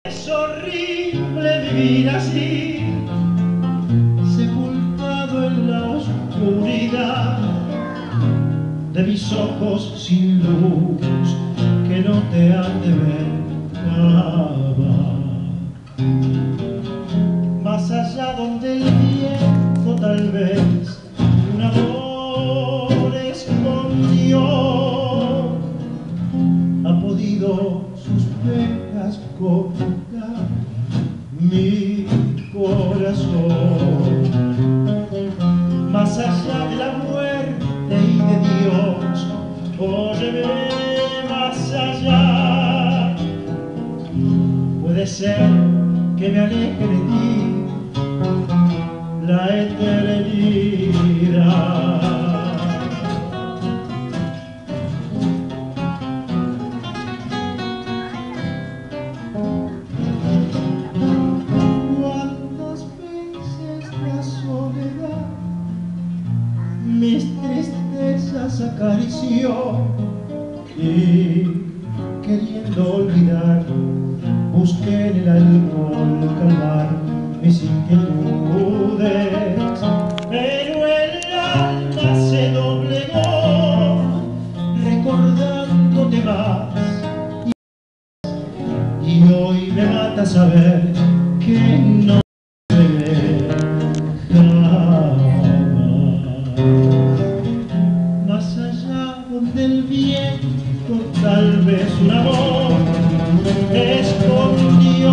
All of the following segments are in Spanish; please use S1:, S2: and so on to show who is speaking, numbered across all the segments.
S1: Es horrible vivir así, sepultado en la oscuridad de mis ojos sin luz que no te han de ver jamás. Más allá donde el viento tal vez un amor escondió, ha podido sus penas cortar mi corazón. Más allá de la muerte y de Dios, óyeme, más allá. Puede ser que me aleje de ti la eternidad. Mis tristezas acarició y queriendo olvidar busqué en el alcohol calmar mis inquietudes, pero el alma se doblegó recordándote más y hoy me mata saber que no del viento, tal vez un amor escondió,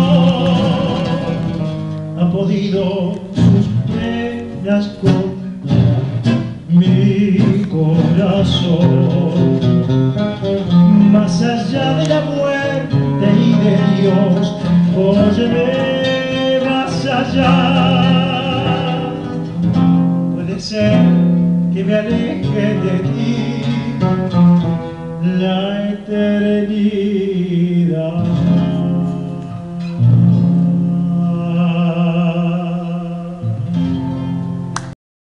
S1: ha podido sus penas contar mi corazón. Más allá de la muerte y de Dios, óyeme, más allá. Puede ser que me aleje de ti la eternidad.